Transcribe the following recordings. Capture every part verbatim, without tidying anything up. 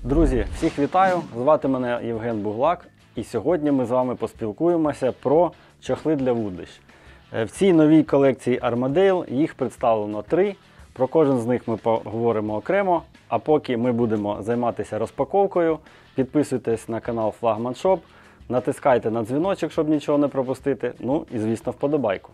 Друзі, всіх вітаю! Звати мене Євген Буглак, і сьогодні ми з вами поспілкуємося про чохли для вудлищ. В цій новій колекції Armadale їх представлено три. Про кожен з них ми поговоримо окремо, а поки ми будемо займатися розпаковкою, підписуйтесь на канал Flagman Shop, натискайте на дзвіночок, щоб нічого не пропустити, ну і звісно вподобайку.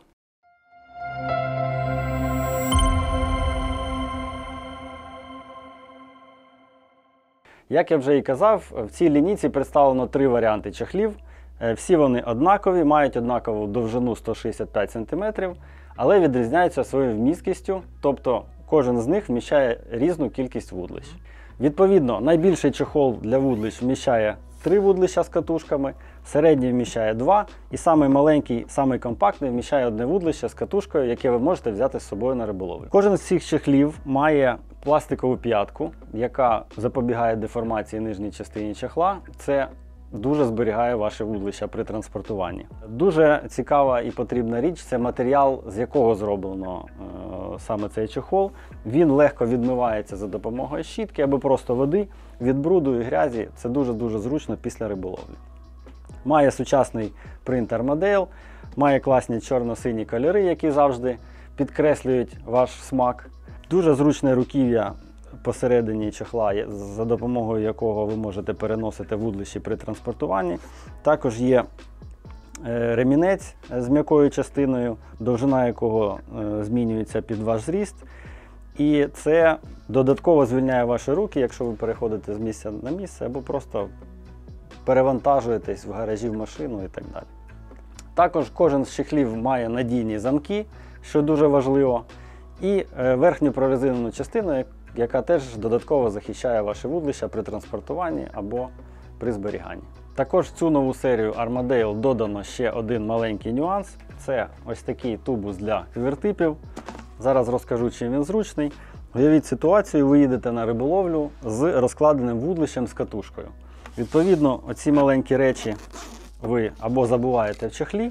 Як я вже і казав, в цій лінійці представлено три варіанти чохлів. Всі вони однакові, мають однакову довжину сто шістдесят п'ять сантиметрів, але відрізняються своєю вмісткістю, тобто кожен з них вміщає різну кількість вудлищ. Відповідно, найбільший чохол для вудлищ вміщає три вудлища з катушками, середній вміщає два, і самий маленький, самий компактний вміщає одне вудлище з катушкою, яке ви можете взяти з собою на риболовлю. Кожен з цих чохлів має пластикову п'ятку, яка запобігає деформації нижньої частини чохла. Це дуже зберігає ваше вудлище при транспортуванні. Дуже цікава і потрібна річ – це матеріал, з якого зроблено е, саме цей чохол. Він легко відмивається за допомогою щітки або просто води від бруду і грязі. Це дуже-дуже зручно після риболовлі. Має сучасний принт Armadale, має класні чорно-сині кольори, які завжди підкреслюють ваш смак. Дуже зручне руків'я посередині чохла, за допомогою якого ви можете переносити вудлищі при транспортуванні. Також є ремінець з м'якою частиною, довжина якого змінюється під ваш зріст. І це додатково звільняє ваші руки, якщо ви переходите з місця на місце або просто перевантажуєтесь в гаражі в машину і так далі. Також кожен з чохлів має надійні замки, що дуже важливо, і верхню прорезинену частину, яка теж додатково захищає ваше вудлище при транспортуванні або при зберіганні. Також в цю нову серію Armadale додано ще один маленький нюанс. Це ось такий тубус для квіртипів. Зараз розкажу, чим він зручний. Уявіть ситуацію, ви їдете на риболовлю з розкладеним вудлищем з катушкою. Відповідно, оці маленькі речі ви або забуваєте в чохлі,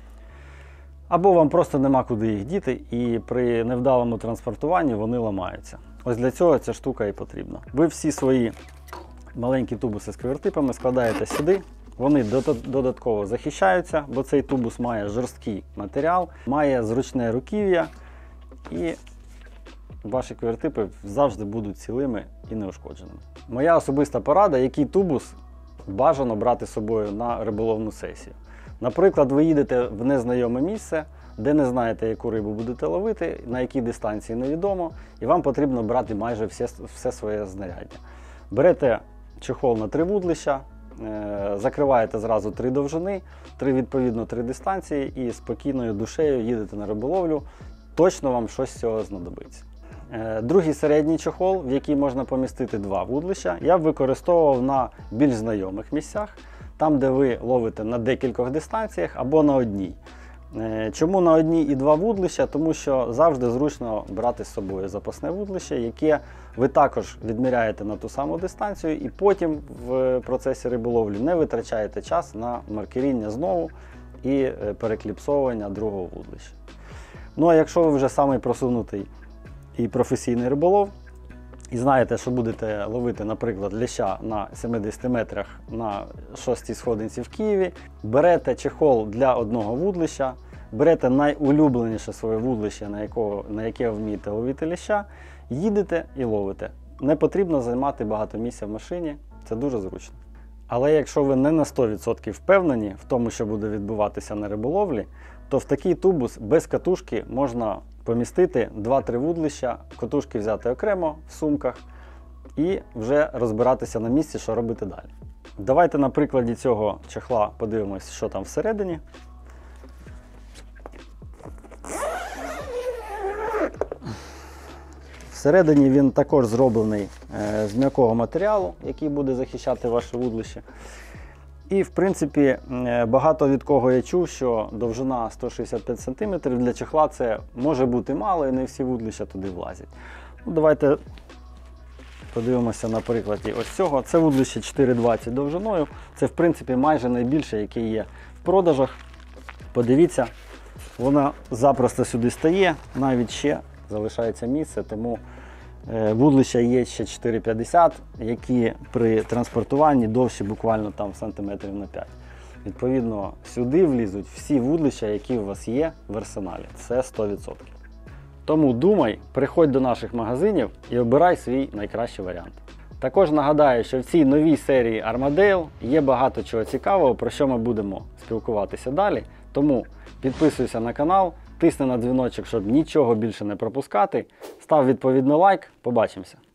або вам просто нема куди їх діти, і при невдалому транспортуванні вони ламаються. Ось для цього ця штука і потрібна. Ви всі свої маленькі тубуси з квіртипами складаєте сюди. Вони додатково захищаються, бо цей тубус має жорсткий матеріал, має зручне руків'я, і ваші квіртипи завжди будуть цілими і неушкодженими. Моя особиста порада, який тубус бажано брати з собою на риболовну сесію. Наприклад, ви їдете в незнайоме місце, де не знаєте, яку рибу будете ловити, на якій дистанції невідомо, і вам потрібно брати майже все, все своє знаряддя. Берете чохол на три вудлища, е закриваєте зразу три довжини, три відповідно три дистанції, і спокійною душею їдете на риболовлю, точно вам щось з цього знадобиться. Е другий середній чохол, в який можна помістити два вудлища, я б використовував на більш знайомих місцях, там, де ви ловите на декількох дистанціях або на одній. Чому на одній і два вудлища? Тому що завжди зручно брати з собою запасне вудлище, яке ви також відміряєте на ту саму дистанцію, і потім в процесі риболовлі не витрачаєте час на маркеріння знову і перекліпсовування другого вудлища. Ну а якщо ви вже самий просунутий і професійний риболов, і знаєте, що будете ловити, наприклад, ляща на сімдесят метрах на шостій сходинці в Києві, берете чохол для одного вудлища, берете найулюбленіше своє вудлище, на, якого, на яке вмієте ловити ляща, їдете і ловите. Не потрібно займати багато місця в машині, це дуже зручно. Але якщо ви не на сто відсотків впевнені в тому, що буде відбуватися на риболовлі, то в такий тубус без катушки можна помістити два-три вудлища, катушки взяти окремо в сумках і вже розбиратися на місці, що робити далі. Давайте на прикладі цього чохла подивимось, що там всередині. Всередині він також зроблений з м'якого матеріалу, який буде захищати ваше вудлище. І, в принципі, багато від кого я чув, що довжина сто шістдесят п'ять сантиметрів для чохла це може бути мало, і не всі вудлища туди влазять. Ну, давайте подивимося на прикладі ось цього. Це вудлище чотири двадцять довжиною. Це, в принципі, майже найбільше, яке є в продажах. Подивіться, вона запросто сюди стає, навіть ще залишається місце, тому Е, Вудлища є ще чотири п'ятдесят, які при транспортуванні довші буквально там сантиметрів на п'ять. Відповідно, сюди влізуть всі вудлища, які у вас є в арсеналі. Це сто відсотків. Тому думай, приходь до наших магазинів і обирай свій найкращий варіант. Також нагадаю, що в цій новій серії Armadale є багато чого цікавого, про що ми будемо спілкуватися далі. Тому підписуйся на канал, тисни на дзвіночок, щоб нічого більше не пропускати. Став відповідно лайк. Побачимося!